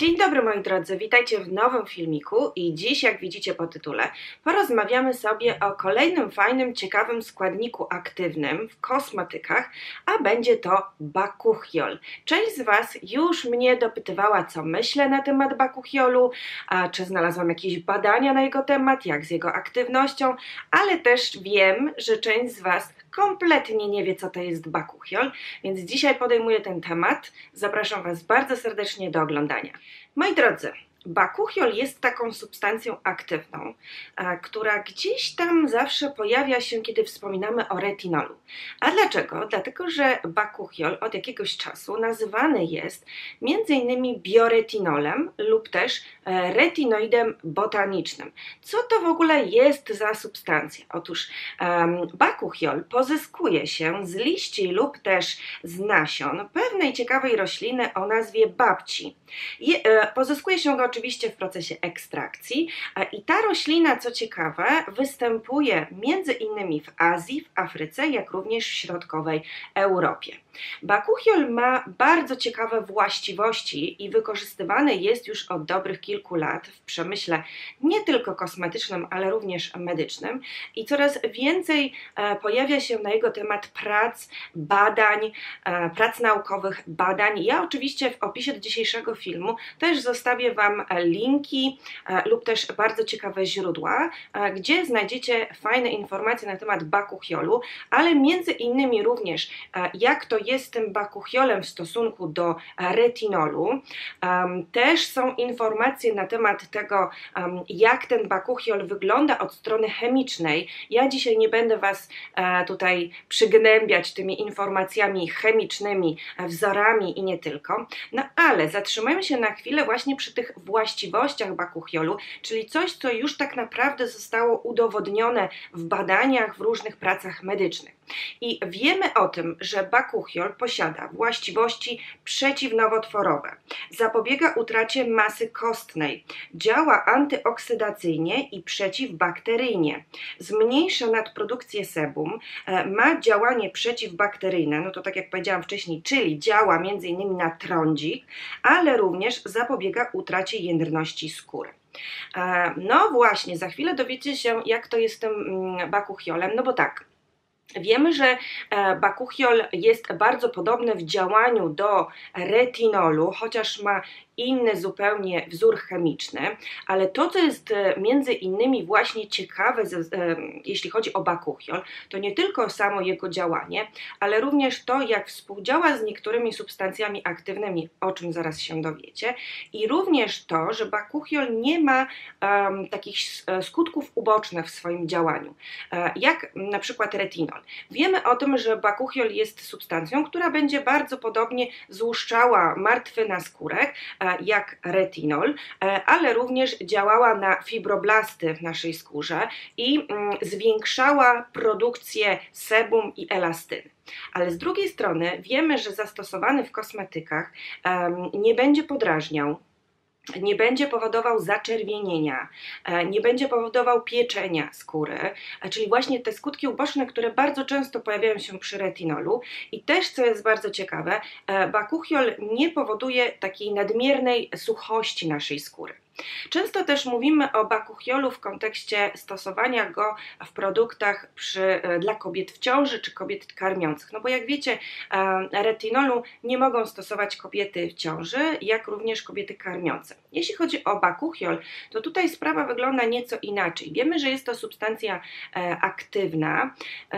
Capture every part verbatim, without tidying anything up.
Dzień dobry moi drodzy, witajcie w nowym filmiku i dziś, jak widzicie po tytule, porozmawiamy sobie o kolejnym fajnym, ciekawym składniku aktywnym w kosmetykach, a będzie to bakuchiol. Część z Was już mnie dopytywała, co myślę na temat bakuchiolu, a czy znalazłam jakieś badania na jego temat, jak z jego aktywnością, ale też wiem, że część z Was kompletnie nie wie, co to jest bakuchiol, więc dzisiaj podejmuję ten temat. Zapraszam Was bardzo serdecznie do oglądania. Moi drodzy, bakuchiol jest taką substancją aktywną, a, która gdzieś tam zawsze pojawia się, kiedy wspominamy o retinolu. A dlaczego? Dlatego, że bakuchiol od jakiegoś czasu nazywany jest między innymi bioretinolem lub też e, retinoidem botanicznym. Co to w ogóle jest za substancja? Otóż um, bakuchiol pozyskuje się z liści lub też z nasion pewnej ciekawej rośliny o nazwie babci. I, e, pozyskuje się go oczywiście w procesie ekstrakcji i ta roślina, co ciekawe, występuje między innymi w Azji, w Afryce, jak również w środkowej Europie. Bakuchiol ma bardzo ciekawe właściwości i wykorzystywany jest już od dobrych kilku lat w przemyśle nie tylko kosmetycznym, ale również medycznym i coraz więcej pojawia się na jego temat prac, badań, prac naukowych, badań. Ja oczywiście w opisie do dzisiejszego filmu też zostawię Wam linki lub też bardzo ciekawe źródła, gdzie znajdziecie fajne informacje na temat bakuchiolu, ale między innymi również jak to jest z tym bakuchiolem w stosunku do retinolu. Też są informacje na temat tego, jak ten bakuchiol wygląda od strony chemicznej. Ja dzisiaj nie będę Was tutaj przygnębiać tymi informacjami chemicznymi, wzorami i nie tylko, no ale zatrzymajmy się na chwilę właśnie przy tych właściwościach bakuchiolu, czyli coś, co już tak naprawdę zostało udowodnione w badaniach, w różnych pracach medycznych. I wiemy o tym, że bakuchiol posiada właściwości przeciwnowotworowe, zapobiega utracie masy kostnej, działa antyoksydacyjnie i przeciwbakteryjnie, zmniejsza nadprodukcję sebum, ma działanie przeciwbakteryjne, no to tak jak powiedziałam wcześniej, czyli działa między innymi na trądzik, ale również zapobiega utracie jędrności skóry. No właśnie, za chwilę dowiecie się, jak to jest z tym bakuchiolem, no bo tak, wiemy, że bakuchiol jest bardzo podobny w działaniu do retinolu, chociaż ma inny zupełnie wzór chemiczny, ale to, co jest między innymi właśnie ciekawe, jeśli chodzi o bakuchiol, to nie tylko samo jego działanie, ale również to, jak współdziała z niektórymi substancjami aktywnymi, o czym zaraz się dowiecie, i również to, że bakuchiol nie ma um, takich skutków ubocznych w swoim działaniu, jak na przykład retinol. Wiemy o tym, że bakuchiol jest substancją, która będzie bardzo podobnie złuszczała martwy naskórek, jak retinol, ale również działała na fibroblasty w naszej skórze i zwiększała produkcję sebum i elastyny. Ale z drugiej strony wiemy, że zastosowany w kosmetykach nie będzie podrażniał, nie będzie powodował zaczerwienienia, nie będzie powodował pieczenia skóry, czyli właśnie te skutki uboczne, które bardzo często pojawiają się przy retinolu. I też, co jest bardzo ciekawe, bakuchiol nie powoduje takiej nadmiernej suchości naszej skóry. Często też mówimy o bakuchiolu w kontekście stosowania go w produktach przy, dla kobiet w ciąży czy kobiet karmiących. No bo jak wiecie, retinolu nie mogą stosować kobiety w ciąży, jak również kobiety karmiące. Jeśli chodzi o bakuchiol, to tutaj sprawa wygląda nieco inaczej. Wiemy, że jest to substancja aktywna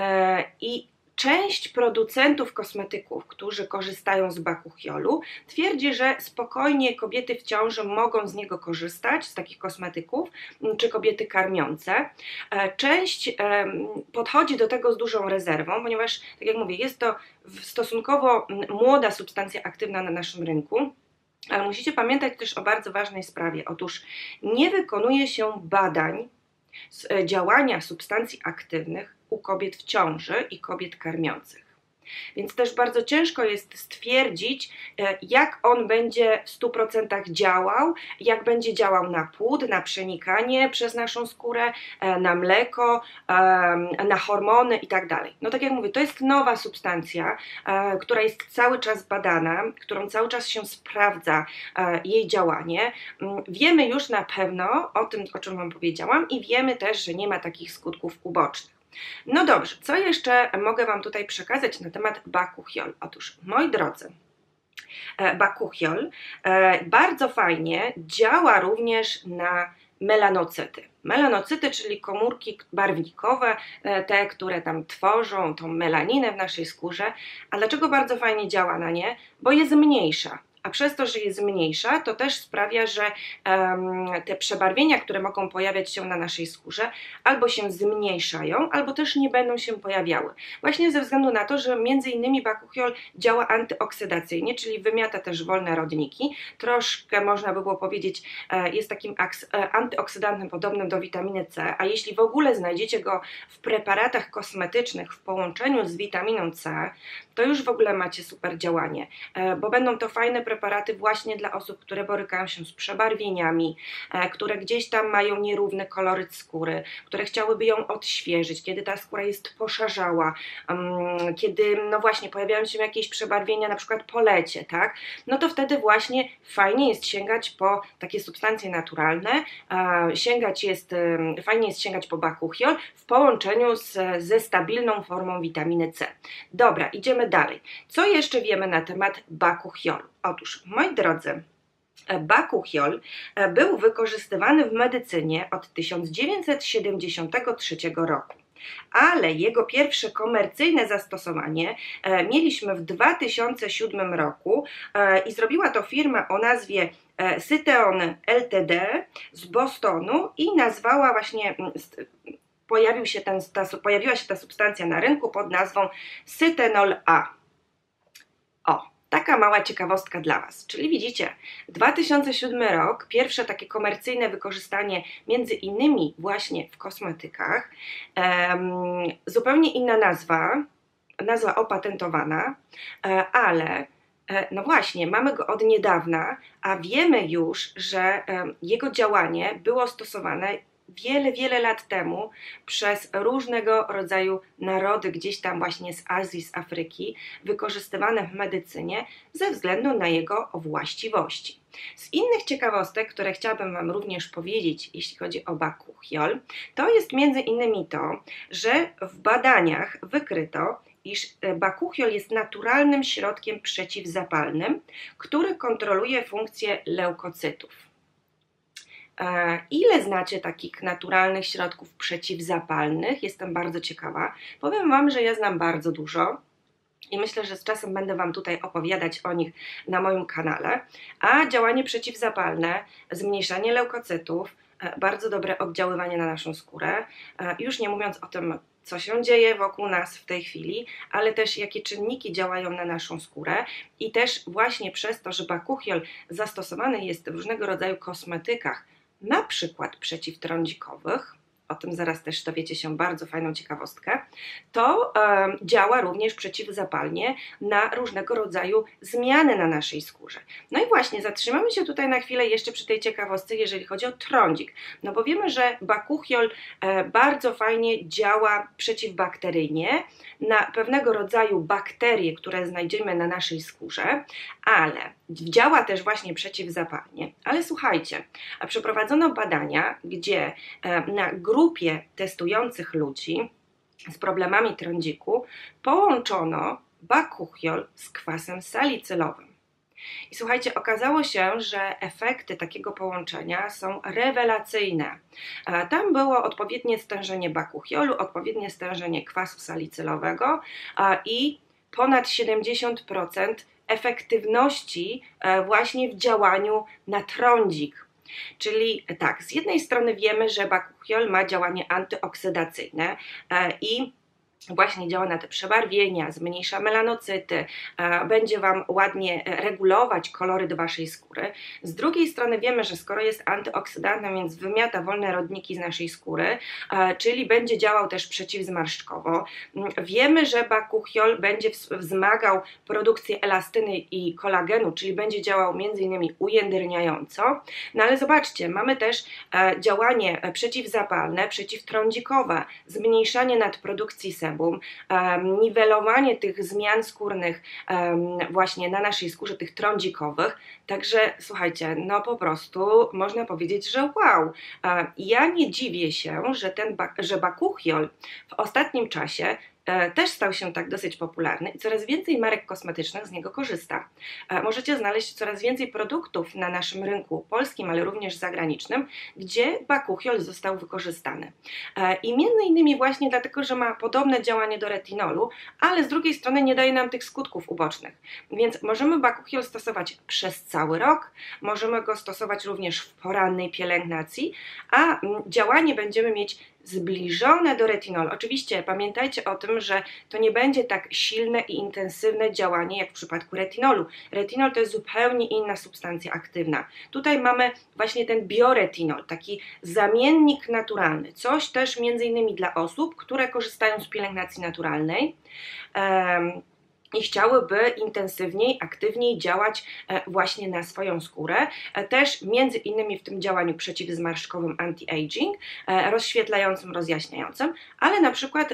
i część producentów kosmetyków, którzy korzystają z bakuchiolu, twierdzi, że spokojnie kobiety w ciąży mogą z niego korzystać, z takich kosmetyków, czy kobiety karmiące. Część podchodzi do tego z dużą rezerwą, ponieważ, tak jak mówię, jest to stosunkowo młoda substancja aktywna na naszym rynku. Ale musicie pamiętać też o bardzo ważnej sprawie. Otóż nie wykonuje się badań z działania substancji aktywnych u kobiet w ciąży i kobiet karmiących. Więc też bardzo ciężko jest stwierdzić, jak on będzie w stu procentach działał, jak będzie działał na płód, na przenikanie przez naszą skórę, na mleko, na hormony i tak dalej. No tak jak mówię, to jest nowa substancja, która jest cały czas badana, którą cały czas się sprawdza jej działanie. Wiemy już na pewno o tym, o czym Wam powiedziałam, i wiemy też, że nie ma takich skutków ubocznych. No dobrze, co jeszcze mogę Wam tutaj przekazać na temat bakuchiol? Otóż, moi drodzy, bakuchiol bardzo fajnie działa również na melanocyty. Melanocyty, czyli komórki barwnikowe, te, które tam tworzą tą melaninę w naszej skórze. A dlaczego bardzo fajnie działa na nie? Bo je zmniejsza. A przez to, że je zmniejsza, to też sprawia, że um, te przebarwienia, które mogą pojawiać się na naszej skórze, albo się zmniejszają, albo też nie będą się pojawiały. Właśnie ze względu na to, że między innymi bakuchiol działa antyoksydacyjnie, czyli wymiata też wolne rodniki. Troszkę można by było powiedzieć, jest takim antyoksydantem podobnym do witaminy C, a jeśli w ogóle znajdziecie go w preparatach kosmetycznych w połączeniu z witaminą C, to już w ogóle macie super działanie, bo będą to fajne preparaty właśnie dla osób, które borykają się z przebarwieniami, które gdzieś tam mają nierówny koloryt skóry, które chciałyby ją odświeżyć, kiedy ta skóra jest poszarzała, kiedy no właśnie pojawiają się jakieś przebarwienia, na przykład po lecie, tak? No to wtedy właśnie fajnie jest sięgać po takie substancje naturalne, sięgać jest, fajnie jest sięgać po bakuchiol w połączeniu z, ze stabilną formą witaminy C. Dobra, idziemy dalej. Co jeszcze wiemy na temat bakuchiolu? Otóż, moi drodzy, bakuchiol był wykorzystywany w medycynie od tysiąc dziewięćset siedemdziesiątego trzeciego roku. Ale jego pierwsze komercyjne zastosowanie mieliśmy w dwa tysiące siódmym roku i zrobiła to firma o nazwie Syteon Ltd z Bostonu i nazwała właśnie, pojawił się ten, ta, pojawiła się ta substancja na rynku pod nazwą Sytenol A. O! Taka mała ciekawostka dla Was, czyli widzicie, dwa tysiące siódmy rok, pierwsze takie komercyjne wykorzystanie między innymi właśnie w kosmetykach, um, zupełnie inna nazwa, nazwa opatentowana, ale no właśnie, mamy go od niedawna, a wiemy już, że jego działanie było stosowane wiele, wiele lat temu przez różnego rodzaju narody gdzieś tam właśnie z Azji, z Afryki, wykorzystywane w medycynie ze względu na jego właściwości. Z innych ciekawostek, które chciałabym Wam również powiedzieć, jeśli chodzi o bakuchiol, to jest między innymi to, że w badaniach wykryto, iż bakuchiol jest naturalnym środkiem przeciwzapalnym, który kontroluje funkcję leukocytów. Ile znacie takich naturalnych środków przeciwzapalnych? Jestem bardzo ciekawa. Powiem Wam, że ja znam bardzo dużo i myślę, że z czasem będę Wam tutaj opowiadać o nich na moim kanale. A działanie przeciwzapalne, zmniejszanie leukocytów, bardzo dobre oddziaływanie na naszą skórę, już nie mówiąc o tym, co się dzieje wokół nas w tej chwili, ale też jakie czynniki działają na naszą skórę i też właśnie przez to, że bakuchiol zastosowany jest w różnego rodzaju kosmetykach, na przykład przeciwtrądzikowych, o tym zaraz też dowiecie się bardzo fajną ciekawostkę, to e, działa również przeciwzapalnie na różnego rodzaju zmiany na naszej skórze. No i właśnie, zatrzymamy się tutaj na chwilę jeszcze przy tej ciekawostce, jeżeli chodzi o trądzik. No bo wiemy, że bakuchiol e, bardzo fajnie działa przeciwbakteryjnie na pewnego rodzaju bakterie, które znajdziemy na naszej skórze, ale działa też właśnie przeciwzapalnie. Ale słuchajcie, przeprowadzono badania, gdzie e, na grupie testujących ludzi z problemami trądziku połączono bakuchiol z kwasem salicylowym. I słuchajcie, okazało się, że efekty takiego połączenia są rewelacyjne. Tam było odpowiednie stężenie bakuchiolu, odpowiednie stężenie kwasu salicylowego i ponad siedemdziesiąt procent efektywności właśnie w działaniu na trądzik. Czyli tak, z jednej strony wiemy, że bakuchiol ma działanie antyoksydacyjne i właśnie działa na te przebarwienia, zmniejsza melanocyty, będzie Wam ładnie regulować koloryt Waszej skóry. Z drugiej strony wiemy, że skoro jest antyoksydantem, więc wymiata wolne rodniki z naszej skóry, czyli będzie działał też przeciwzmarszczkowo. Wiemy, że bakuchiol będzie wzmagał produkcję elastyny i kolagenu, czyli będzie działał między innymi ujędrniająco. No ale zobaczcie, mamy też działanie przeciwzapalne, przeciwtrądzikowe, zmniejszanie nadprodukcji sebum, Um, niwelowanie tych zmian skórnych um, właśnie na naszej skórze, tych trądzikowych. Także słuchajcie, no po prostu można powiedzieć, że wow. Um, ja nie dziwię się, że ten że bakuchiol w ostatnim czasie też stał się tak dosyć popularny i coraz więcej marek kosmetycznych z niego korzysta. Możecie znaleźć coraz więcej produktów na naszym rynku polskim, ale również zagranicznym, gdzie bakuchiol został wykorzystany. I między innymi właśnie dlatego, że ma podobne działanie do retinolu, ale z drugiej strony nie daje nam tych skutków ubocznych. Więc możemy bakuchiol stosować przez cały rok, możemy go stosować również w porannej pielęgnacji, a działanie będziemy mieć zbliżone do retinolu. Oczywiście pamiętajcie o tym, że to nie będzie tak silne i intensywne działanie jak w przypadku retinolu. Retinol to jest zupełnie inna substancja aktywna. Tutaj mamy właśnie ten bioretinol, taki zamiennik naturalny. Coś też między innymi dla osób, które korzystają z pielęgnacji naturalnej. Um, i chciałyby intensywniej, aktywniej działać właśnie na swoją skórę. Też między innymi w tym działaniu przeciwzmarszczkowym anti-aging, rozświetlającym, rozjaśniającym, ale na przykład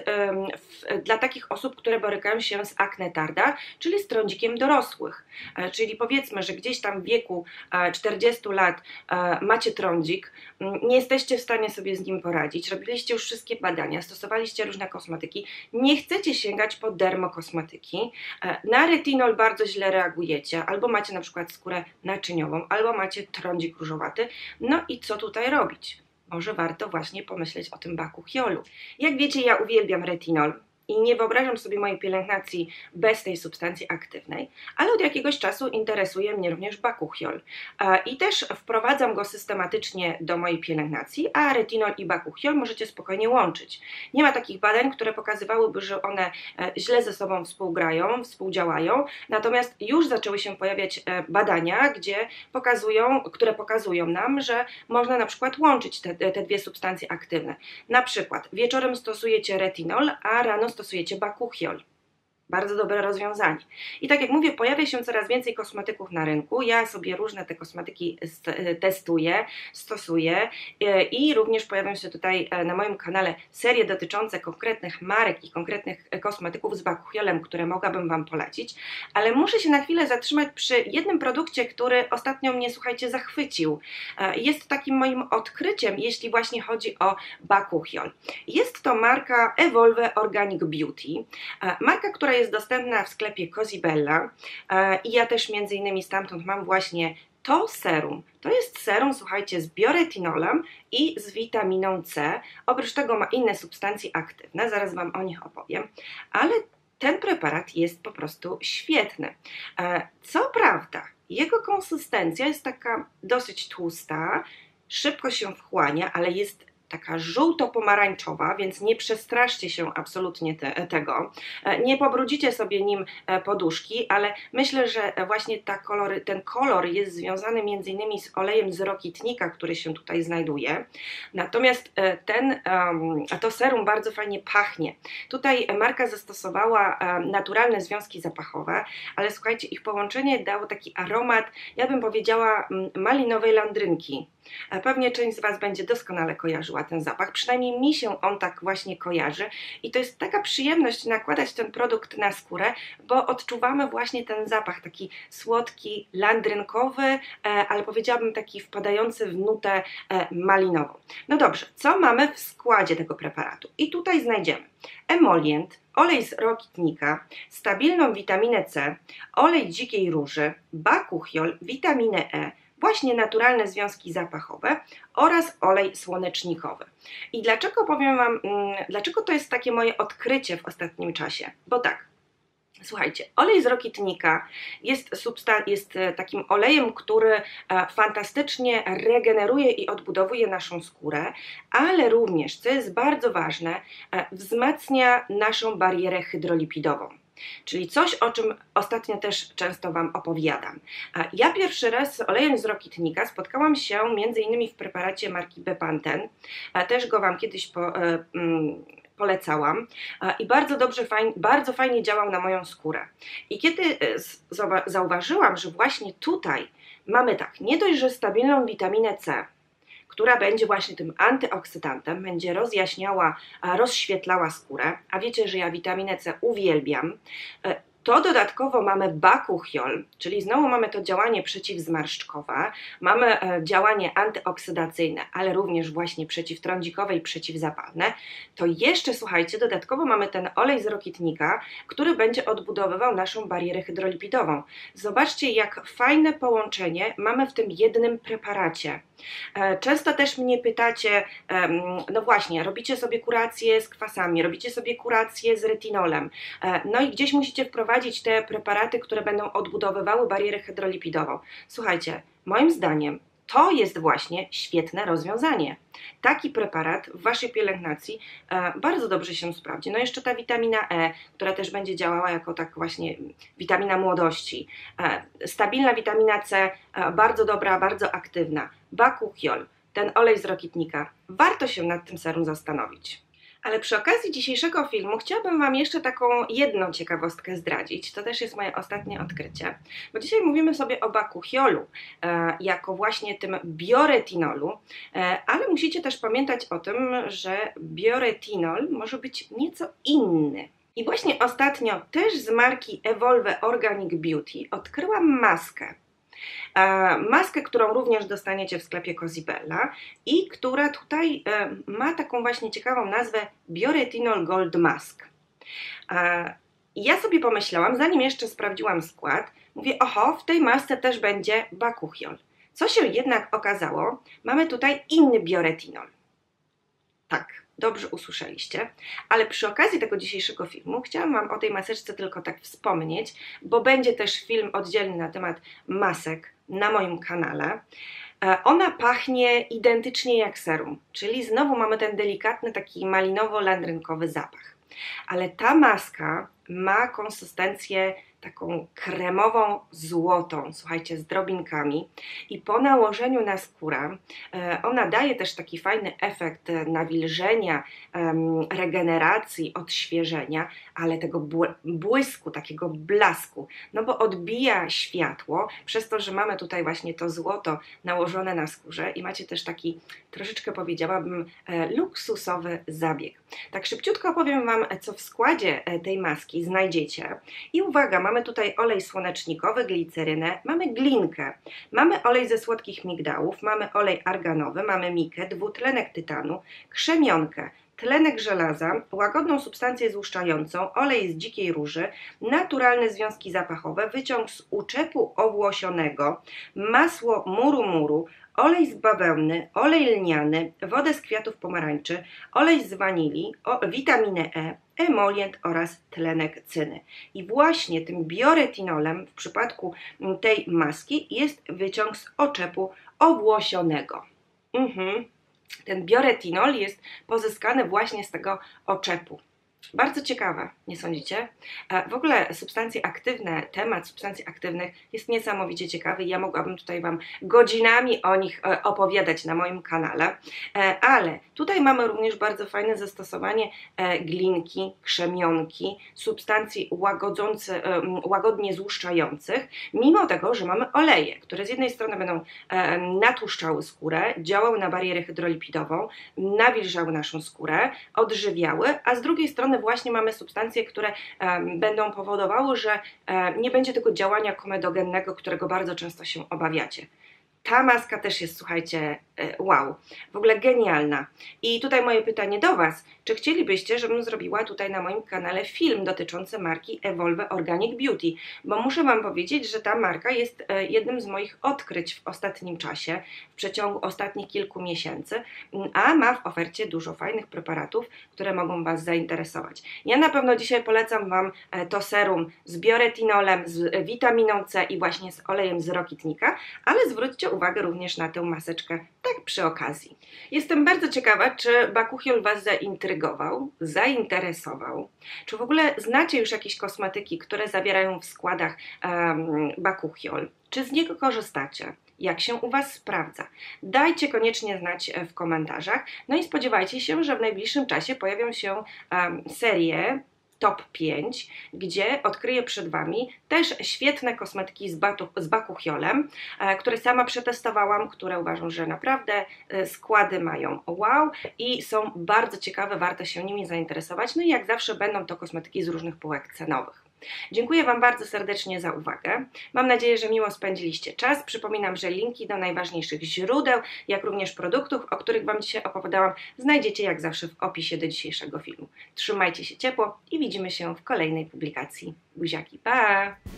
w, dla takich osób, które borykają się z acne tarda, czyli z trądzikiem dorosłych. Czyli powiedzmy, że gdzieś tam w wieku czterdziestu lat macie trądzik, nie jesteście w stanie sobie z nim poradzić, robiliście już wszystkie badania, stosowaliście różne kosmetyki, nie chcecie sięgać po dermokosmetyki, na retinol bardzo źle reagujecie, albo macie na przykład skórę naczyniową, albo macie trądzik różowaty, no i co tutaj robić? Może warto właśnie pomyśleć o tym bakuchiolu. Jak wiecie, ja uwielbiam retinol i nie wyobrażam sobie mojej pielęgnacji bez tej substancji aktywnej, ale od jakiegoś czasu interesuje mnie również bakuchiol i też wprowadzam go systematycznie do mojej pielęgnacji, a retinol i bakuchiol możecie spokojnie łączyć. Nie ma takich badań, które pokazywałyby, że one źle ze sobą współgrają, współdziałają, natomiast już zaczęły się pojawiać badania, gdzie pokazują, które pokazują nam, że można na przykład łączyć te, te dwie substancje aktywne. Na przykład wieczorem stosujecie retinol, a rano stosujecie bakuchiol. Bardzo dobre rozwiązanie. I tak jak mówię, pojawia się coraz więcej kosmetyków na rynku. Ja sobie różne te kosmetyki testuję, stosuję i również pojawią się tutaj na moim kanale serie dotyczące konkretnych marek i konkretnych kosmetyków z bakuchiolem, które mogłabym Wam polecić. Ale muszę się na chwilę zatrzymać przy jednym produkcie, który ostatnio mnie, słuchajcie, zachwycił. Jest takim moim odkryciem, jeśli właśnie chodzi o bakuchiol. Jest to marka Evolve Organic Beauty. Marka, która jest jest dostępna w sklepie Cosibella i ja też między innymi stamtąd mam właśnie to serum. To jest serum, słuchajcie, z bioretinolem i z witaminą C. Oprócz tego ma inne substancje aktywne, zaraz Wam o nich opowiem, ale ten preparat jest po prostu świetny. Co prawda, jego konsystencja jest taka dosyć tłusta, szybko się wchłania, ale jest taka żółto-pomarańczowa, więc nie przestraszcie się absolutnie te, tego. Nie pobrudzicie sobie nim poduszki, ale myślę, że właśnie ta kolory, ten kolor jest związany między innymi z olejem z rokitnika, który się tutaj znajduje. Natomiast ten, to serum bardzo fajnie pachnie. Tutaj marka zastosowała naturalne związki zapachowe, ale słuchajcie, ich połączenie dało taki aromat, ja bym powiedziała, malinowej landrynki. Pewnie część z Was będzie doskonale kojarzyła ten zapach, przynajmniej mi się on tak właśnie kojarzy i to jest taka przyjemność nakładać ten produkt na skórę, bo odczuwamy właśnie ten zapach taki słodki, landrynkowy, ale powiedziałabym taki wpadający w nutę malinową. No dobrze, co mamy w składzie tego preparatu? I tutaj znajdziemy emolient, olej z rokitnika, stabilną witaminę C, olej dzikiej róży, bakuchiol, witaminę E, właśnie naturalne związki zapachowe oraz olej słonecznikowy. I dlaczego powiem Wam, dlaczego to jest takie moje odkrycie w ostatnim czasie? Bo tak, Słuchajcie, olej z rokitnika jest, substan- jest takim olejem, który fantastycznie regeneruje i odbudowuje naszą skórę, ale również, co jest bardzo ważne, wzmacnia naszą barierę hydrolipidową. Czyli coś, o czym ostatnio też często Wam opowiadam. Ja pierwszy raz z olejem z rokitnika spotkałam się między innymi w preparacie marki Bepanthen. Też go Wam kiedyś po, mm, polecałam i bardzo dobrze, fajnie, bardzo fajnie działał na moją skórę. I kiedy zauważyłam, że właśnie tutaj mamy tak, nie dość, że stabilną witaminę C, która będzie właśnie tym antyoksydantem, będzie rozjaśniała, rozświetlała skórę, a wiecie, że ja witaminę C uwielbiam, to dodatkowo mamy bakuchiol, czyli znowu mamy to działanie przeciwzmarszczkowe, mamy działanie antyoksydacyjne, ale również właśnie przeciwtrądzikowe i przeciwzapalne, to jeszcze, słuchajcie, dodatkowo mamy ten olej z rokitnika, który będzie odbudowywał naszą barierę hydrolipidową. Zobaczcie, jak fajne połączenie mamy w tym jednym preparacie. Często też mnie pytacie, no właśnie, robicie sobie kurację z kwasami, robicie sobie kurację z retinolem, no i gdzieś musicie wprowadzić te preparaty, które będą odbudowywały barierę hydrolipidową. Słuchajcie, moim zdaniem to jest właśnie świetne rozwiązanie. Taki preparat w Waszej pielęgnacji e, bardzo dobrze się sprawdzi. No jeszcze ta witamina E, która też będzie działała jako tak właśnie witamina młodości. E, stabilna witamina C, e, bardzo dobra, bardzo aktywna. Bakuchiol, ten olej z rokitnika. Warto się nad tym serum zastanowić. Ale przy okazji dzisiejszego filmu chciałabym Wam jeszcze taką jedną ciekawostkę zdradzić. To też jest moje ostatnie odkrycie. Bo dzisiaj mówimy sobie o bakuchiolu, e, jako właśnie tym bioretinolu, e, ale musicie też pamiętać o tym, że bioretinol może być nieco inny. I właśnie ostatnio też z marki Evolve Organic Beauty odkryłam maskę. Maskę, którą również dostaniecie w sklepie Cosibella i która tutaj ma taką właśnie ciekawą nazwę Bioretinol Gold Mask. Ja sobie pomyślałam, zanim jeszcze sprawdziłam skład, mówię, oho, w tej masce też będzie bakuchiol. Co się jednak okazało, mamy tutaj inny bioretinol. Tak, dobrze usłyszeliście, ale przy okazji tego dzisiejszego filmu chciałam Wam o tej maseczce tylko tak wspomnieć, bo będzie też film oddzielny na temat masek na moim kanale. Ona pachnie identycznie jak serum, czyli znowu mamy ten delikatny taki malinowo-landrynkowy zapach. Ale ta maska ma konsystencję taką kremową, złotą, słuchajcie, z drobinkami i po nałożeniu na skórę ona daje też taki fajny efekt nawilżenia, regeneracji, odświeżenia, ale tego błysku, takiego blasku, no bo odbija światło przez to, że mamy tutaj właśnie to złoto nałożone na skórze i macie też taki troszeczkę, powiedziałabym, luksusowy zabieg. Tak szybciutko opowiem Wam, co w składzie tej maski znajdziecie i uwaga, mamy tutaj olej słonecznikowy, glicerynę, mamy glinkę, mamy olej ze słodkich migdałów, mamy olej arganowy, mamy mikę, dwutlenek tytanu, krzemionkę, tlenek żelaza, łagodną substancję złuszczającą, olej z dzikiej róży, naturalne związki zapachowe, wyciąg z uczepu owłosionego, masło muru muru, olej z bawełny, olej lniany, wodę z kwiatów pomarańczy, olej z wanilii, o, witaminę E, emolient oraz tlenek cyny. I właśnie tym bioretinolem w przypadku tej maski jest wyciąg z oczepu owłosionego. Mhm. Ten bioretinol jest pozyskany właśnie z tego oczepu. Bardzo ciekawe, nie sądzicie? W ogóle substancje aktywne, temat substancji aktywnych jest niesamowicie ciekawy. Ja mogłabym tutaj Wam godzinami o nich opowiadać na moim kanale, ale tutaj mamy również bardzo fajne zastosowanie glinki, krzemionki, substancji łagodzących, łagodnie złuszczających, mimo tego, że mamy oleje, które z jednej strony będą natłuszczały skórę, działały na barierę hydrolipidową, nawilżały naszą skórę, odżywiały, a z drugiej strony właśnie mamy substancje, które um, będą powodowały, że um, nie będzie tego działania komedogennego, którego bardzo często się obawiacie. Ta maska też jest, słuchajcie, wow, w ogóle genialna. I tutaj moje pytanie do Was, czy chcielibyście, żebym zrobiła tutaj na moim kanale film dotyczący marki Evolve Organic Beauty, bo muszę Wam powiedzieć, że ta marka jest jednym z moich odkryć w ostatnim czasie, w przeciągu ostatnich kilku miesięcy, a ma w ofercie dużo fajnych preparatów, które mogą Was zainteresować. Ja na pewno dzisiaj polecam Wam to serum z bioretinolem, z witaminą C i właśnie z olejem z rokitnika, ale zwróćcie uwagę również na tę maseczkę, tak przy okazji. Jestem bardzo ciekawa, czy bakuchiol Was zaintrygował, zainteresował, czy w ogóle znacie już jakieś kosmetyki, które zawierają w składach um, bakuchiol, czy z niego korzystacie? Jak się u Was sprawdza? Dajcie koniecznie znać w komentarzach. No i spodziewajcie się, że w najbliższym czasie pojawią się um, serie top pięć, gdzie odkryję przed Wami też świetne kosmetyki z, batu, z bakuchiolem, e, które sama przetestowałam, które uważam, że naprawdę e, składy mają wow i są bardzo ciekawe, warto się nimi zainteresować. No i jak zawsze będą to kosmetyki z różnych półek cenowych. Dziękuję Wam bardzo serdecznie za uwagę. Mam nadzieję, że miło spędziliście czas. Przypominam, że linki do najważniejszych źródeł, jak również produktów, o których Wam dzisiaj opowiadałam, znajdziecie jak zawsze w opisie do dzisiejszego filmu. Trzymajcie się ciepło i widzimy się w kolejnej publikacji. Buziaki, pa!